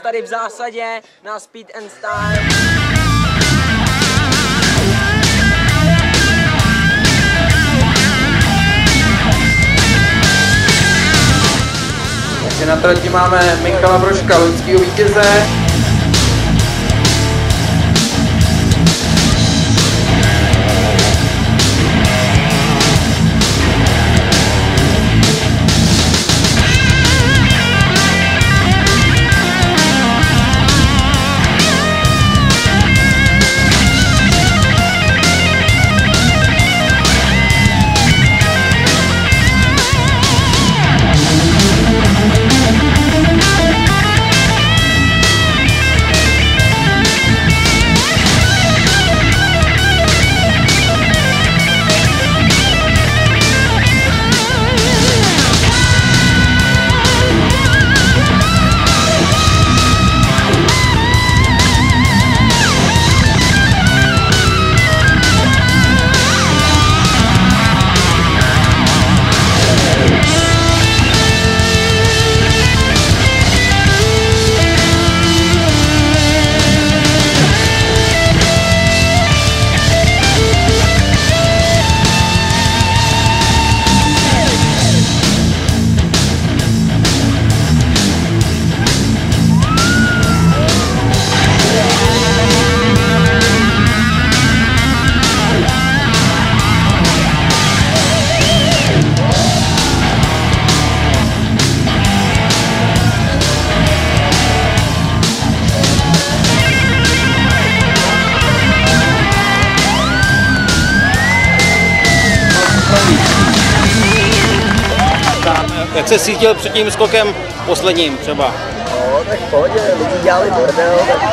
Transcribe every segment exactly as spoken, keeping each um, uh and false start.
tady v zásadě na Speed and Style. Takže na trati máme Michala Brožka, loňskýho vítěze. Jak se cítil před tím skokem posledním třeba? No, tak v pohodě, lidi dělali bordel, tak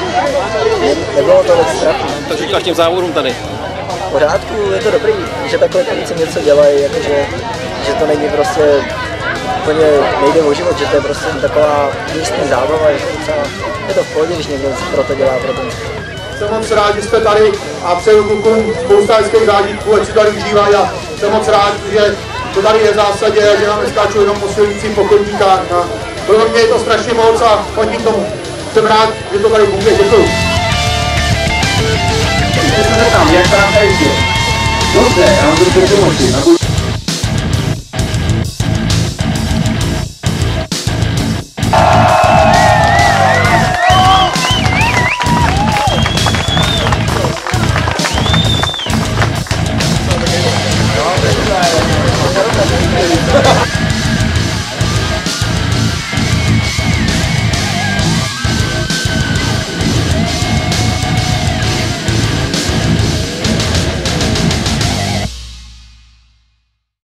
nebylo to moc strachu. Tak říkáš těm závodům tady? V pořádku, je to dobrý, že takhle kluci něco dělají, jakože, že to není prostě úplně nejde o život, že to je prostě taková místní zábava, je to, docela, je to v pohodě, když někdo pro to dělá, pro ten sport. Jsem moc rád, že jste tady a přeju klukům spousta hezkých zážitků, ať si tady užívají a jsem moc rád, že to tady je v zásadě, že nám neskáčou jenom po silnicích, po chodníkách. Pro mě je to strašně moc a chodím tomu. Jsem rád, že to tady funguje. Děkuju. Já se zeptám, jak to na tady je? Dobře, já vám to chci pomoci.